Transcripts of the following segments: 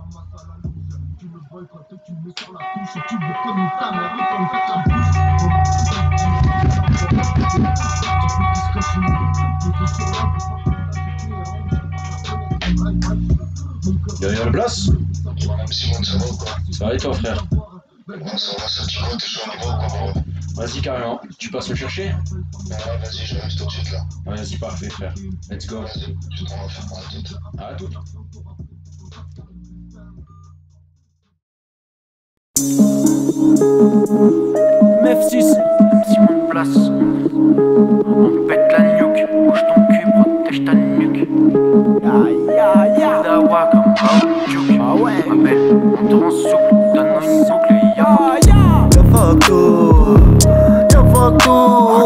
Y'a la place? Même Simon, ça va ou quoi? Ça va et toi frère? Ouais, ça va, ça dit quoi? T'es chaud, on y va ou quoi, gros? Vas-y carrément, tu passes me chercher? Ouais, vas-y, je vais tout de suite là. Ouais, vas-y parfait frère, let's go. Vas-y, je t'en vais faire pour la toute. À tout. Mef 6, Simon de place. On pète la nuque, bouge ton cul, protège ta nuque. Dawa comme Aoudjouk. Ah ouais. Ma belle, on te rend souple, donne-nous une boucle, Y'a fuck tout.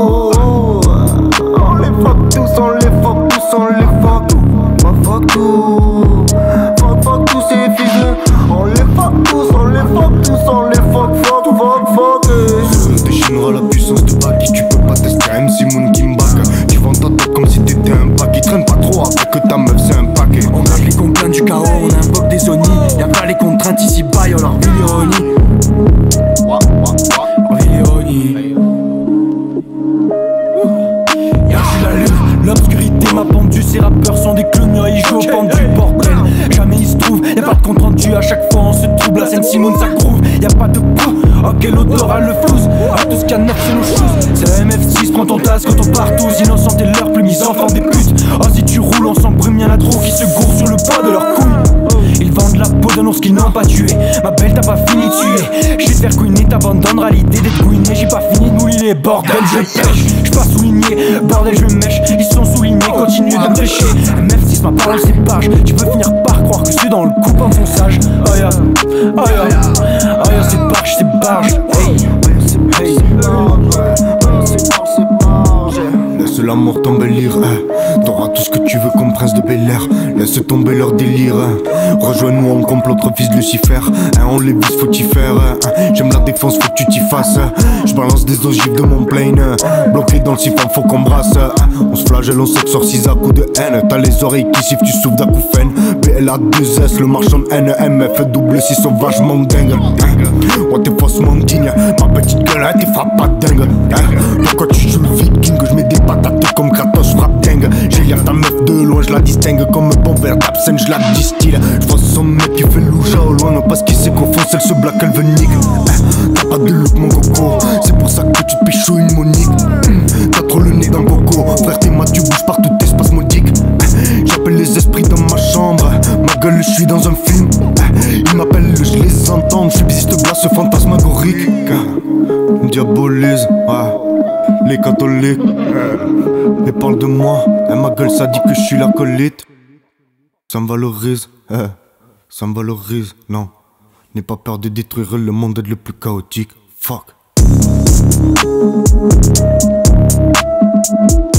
On les fuck tous, on les fuck tous, on les fuck tous. On fuck tout. Fuck tous ces fils de. On les fuck tous, on les fuck tous, on les fuck. Ça déchaînera la puissance de Baki. Tu peux pas tester MC Moon Kimbaka. Tu vends ta tête comme si t'étais un pack. Il traîne pas trop avec que ta meuf c'est un paquet. On lâche les comptes du chaos, on invoque des zonies. Y'a pas les contraintes ici, bye, on leur vit l'ironie. Y'a juste la lune, l'obscurité m'a pendu. Ces rappeurs sont des clowns, ils jouent au pendu, bordel. Jamais ils se trouvent, y'a pas de compte rendu. À chaque fois on se trouble, la scène Simone ça groove. Y'a pas de coup, ok l'autre aura le flouze. À tout ce qu'il y a de neuf c'est nos choses. C'est la MF6, prends ton tasse quand on part tous. Innocents et leurs plus mis enfants des putes. Oh si tu roules on s'embrume, y'en a trop qui se gourent sur le pas de leurs couilles. Ils vendent la peau d'un ours qu'ils n'ont pas tué. Ma belle t'as pas fini de tuer. J'vais te faire couiner, t'abandonneras l'idée d'être couiné. J'ai pas fini de mouliner, bordel je pêche. J'suis pas souligné, bordel je mèche. Ils sont soulignés, continue de me pêcher. MF6 ma parole c'est barge. Tu peux finir par croire que c'est dans le coup en fonçage. Aya, c'est barge, c'est barge. Hey, laisse l'amour t'embellir, t'auras tout ce que tu veux comme prince de Bel-Air. Laisse tomber leur délire, rejoins-nous en complot entre fils de Lucifer. On les vise, faut t'y faire. J'aime la défense, faut que tu t'y fasses. J'balance des ogives de mon plane. Bloqué dans le siphon, faut qu'on brasse. On se flagelle, on s'exorcise à coups de haine. T'as les oreilles qui sifflent, tu souffles d'acouphènes. BLA2S, le marchand de haine. MF6 sauvagement dingue. Ouais, t'es faussement digne. Ma petite gueule, t'es frappe pas dingue. Pourquoi tu joues le viking? Je mets des patates comme Kratos frappe dingue. J'ai l'air ta meuf de loin, je la distingue. Comme un bon verre d'absinthe, je la distille. Je vois son mec qui fait loucha au loin. Parce qu'il sait qu'on fonce, elle se blague, elle veut nique. T'as pas de look mon coco, c'est pour ça que tu te pécho une monique. T'as trop le nez dans le coco. Frère t'es mat, tu bouges partout, t'es spasmodique. J'appelle les esprits dans ma chambre. Ma gueule, je suis dans un film. Ils m'appellent, je les entends. Je suis busy de glace fantasmagorique. Diabolise, les catholiques. Et parle de moi. Ma gueule, ça dit que je suis l'acolyte. Ça me valorise, ça me valorise, non. N'aie pas peur de détruire le monde le plus chaotique. Fuck.